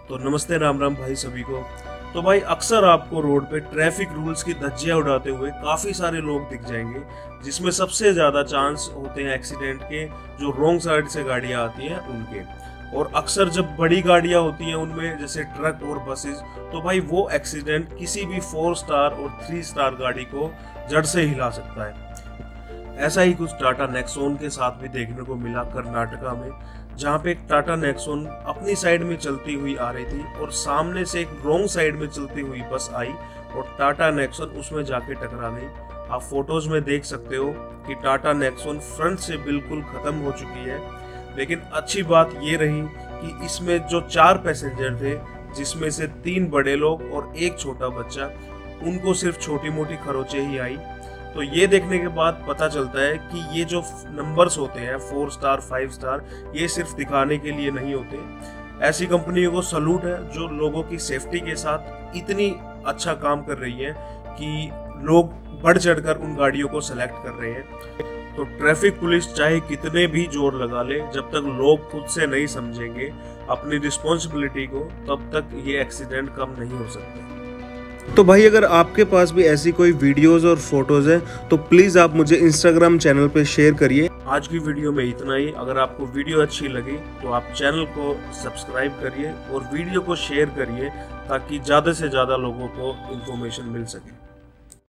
तो नमस्ते, राम राम भाई सभी को। तो भाई अक्सर आपको रोड पे ट्रैफिक रूल्स की धज्जियां उड़ाते हुए काफ़ी सारे लोग दिख जाएंगे, जिसमें सबसे ज़्यादा चांस होते हैं एक्सीडेंट के, जो रॉन्ग साइड से गाड़ियां आती हैं उनके। और अक्सर जब बड़ी गाड़ियां होती हैं उनमें, जैसे ट्रक और बसेस, तो भाई वो एक्सीडेंट किसी भी 4 स्टार और 3 स्टार गाड़ी को जड़ से हिला सकता है। ऐसा ही कुछ टाटा नेक्सॉन के साथ भी देखने को मिला कर्नाटका में, जहाँ पे एक टाटा नेक्सॉन अपनी साइड में चलती हुई आ रही थी और सामने से एक रॉन्ग साइड में चलती हुई बस आई और टाटा नेक्सॉन उसमें जाके टकरा गई। आप फोटोज में देख सकते हो कि टाटा नेक्सॉन फ्रंट से बिल्कुल खत्म हो चुकी है। लेकिन अच्छी बात ये रही कि इसमें जो 4 पैसेंजर थे, जिसमें से 3 बड़े लोग और 1 छोटा बच्चा, उनको सिर्फ छोटी मोटी खरोंचे ही आई। तो ये देखने के बाद पता चलता है कि ये जो नंबर्स होते हैं 4 स्टार 5 स्टार, ये सिर्फ दिखाने के लिए नहीं होते। ऐसी कंपनियों को सलूट है जो लोगों की सेफ्टी के साथ इतनी अच्छा काम कर रही है कि लोग बढ़ चढ़कर उन गाड़ियों को सेलेक्ट कर रहे हैं। तो ट्रैफिक पुलिस चाहे कितने भी जोर लगा ले, जब तक लोग खुद से नहीं समझेंगे अपनी रिस्पॉन्सिबिलिटी को, तब तक ये एक्सीडेंट कम नहीं हो सकते। तो भाई अगर आपके पास भी ऐसी कोई वीडियोस और फोटोज हैं तो प्लीज़ आप मुझे इंस्टाग्राम चैनल पे शेयर करिए। आज की वीडियो में इतना ही। अगर आपको वीडियो अच्छी लगी तो आप चैनल को सब्सक्राइब करिए और वीडियो को शेयर करिए, ताकि ज़्यादा से ज़्यादा लोगों को इन्फॉर्मेशन मिल सके।